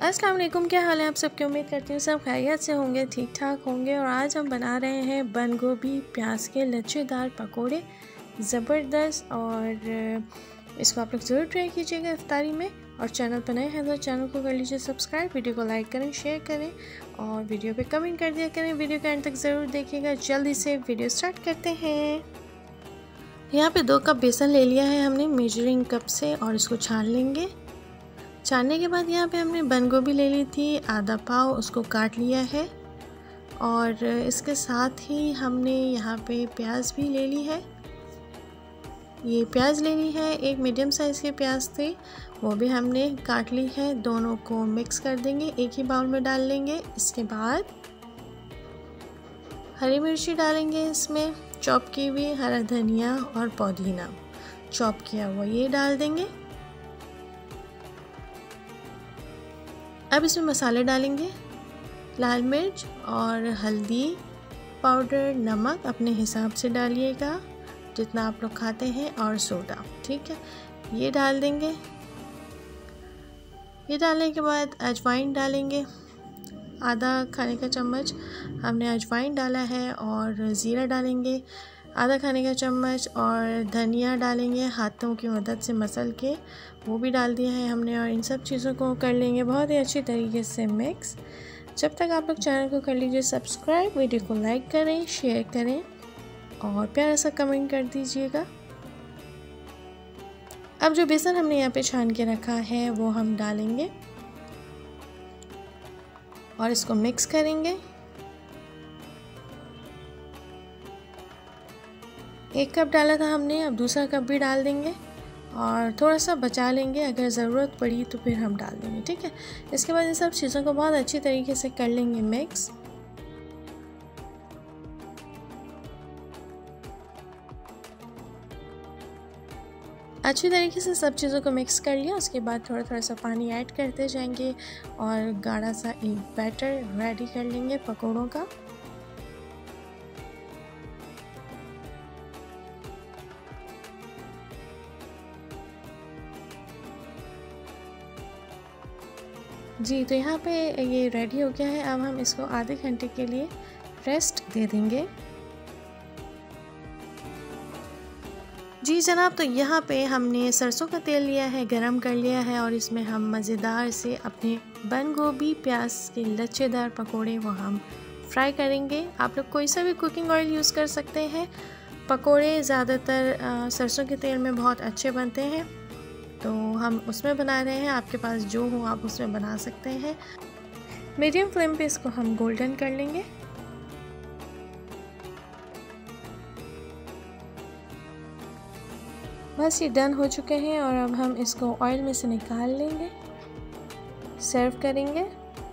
अस्सलाम वालेकुम, क्या हाल है आप सबकी। उम्मीद करती हूँ सब खैरियत से होंगे, ठीक ठाक होंगे। और आज हम बना रहे हैं बंद गोभी प्याज के लच्छेदार पकोड़े, ज़बरदस्त। और इसको आप लोग ज़रूर ट्राई कीजिएगा इफ्तारी में। और चैनल पर नए हैं तो चैनल को कर लीजिए सब्सक्राइब, वीडियो को लाइक करें, शेयर करें और वीडियो पे कमेंट कर दिया करें। वीडियो के एंड तक ज़रूर देखिएगा। जल्दी से वीडियो स्टार्ट करते हैं। यहाँ पे 2 कप बेसन ले लिया है हमने मेजरिंग कप से और इसको छान लेंगे। छानने के बाद यहाँ पे हमने बंद गोभी ले ली थी आधा पाव, उसको काट लिया है। और इसके साथ ही हमने यहाँ पे प्याज भी ले ली है। ये प्याज लेनी है, एक मीडियम साइज़ के प्याज थे, वो भी हमने काट ली है। दोनों को मिक्स कर देंगे, एक ही बाउल में डाल लेंगे। इसके बाद हरी मिर्ची डालेंगे, इसमें चॉप की हुई हरा धनिया और पुदीना चॉप किया हुआ ये डाल देंगे। अब इसमें मसाले डालेंगे, लाल मिर्च और हल्दी पाउडर, नमक अपने हिसाब से डालिएगा जितना आप लोग खाते हैं, और सोडा, ठीक है, ये डाल देंगे। ये डालने के बाद अजवाइन डालेंगे, आधा खाने का चम्मच हमने अजवाइन डाला है। और ज़ीरा डालेंगे आधा खाने का चम्मच, और धनिया डालेंगे हाथों की मदद से मसल के, वो भी डाल दिया है हमने। और इन सब चीज़ों को कर लेंगे बहुत ही अच्छी तरीके से मिक्स। जब तक आप लोग चैनल को कर लीजिए सब्सक्राइब, वीडियो को लाइक करें, शेयर करें और प्यारा सा कमेंट कर दीजिएगा। अब जो बेसन हमने यहाँ पे छान के रखा है वो हम डालेंगे और इसको मिक्स करेंगे। 1 कप डाला था हमने, अब दूसरा कप भी डाल देंगे और थोड़ा सा बचा लेंगे, अगर ज़रूरत पड़ी तो फिर हम डाल देंगे, ठीक है। इसके बाद इन सब चीज़ों को बहुत अच्छी तरीके से कर लेंगे मिक्स। अच्छी तरीके से सब चीज़ों को मिक्स कर लिया। उसके बाद थोड़ा थोड़ा सा पानी ऐड करते जाएंगे और गाढ़ा सा एक बैटर रेडी कर लेंगे पकोड़ों का। जी, तो यहाँ पे ये रेडी हो गया है। अब हम इसको आधे घंटे के लिए रेस्ट दे देंगे। जी जनाब, तो यहाँ पे हमने सरसों का तेल लिया है, गरम कर लिया है और इसमें हम मज़ेदार से अपने बंद गोभी प्याज के लच्छेदार पकोड़े वो हम फ्राई करेंगे। आप लोग कोई सा भी कुकिंग ऑयल यूज़ कर सकते हैं। पकोड़े ज़्यादातर सरसों के तेल में बहुत अच्छे बनते हैं, तो हम उसमें बना रहे हैं। आपके पास जो हो आप उसमें बना सकते हैं। मीडियम फ्लेम पे इसको हम गोल्डन कर लेंगे। बस ये डन हो चुके हैं और अब हम इसको ऑयल में से निकाल लेंगे, सर्व करेंगे।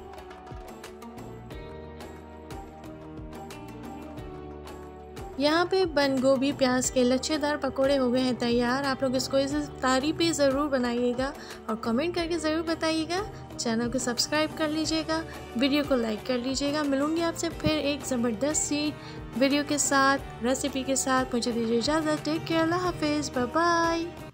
यहाँ पे बंद गोभी प्याज के लच्छेदार पकोड़े हो गए हैं तैयार। आप लोग इसको इस इफ्तारी पे ज़रूर बनाइएगा और कमेंट करके ज़रूर बताइएगा। चैनल को सब्सक्राइब कर लीजिएगा, वीडियो को लाइक कर लीजिएगा। मिलूंगी आपसे फिर एक ज़बरदस्त सी वीडियो के साथ, रेसिपी के साथ। मुझे दीजिए इजाज़त। टेक केयर, अल्लाह हाफिज़, बाय बाय।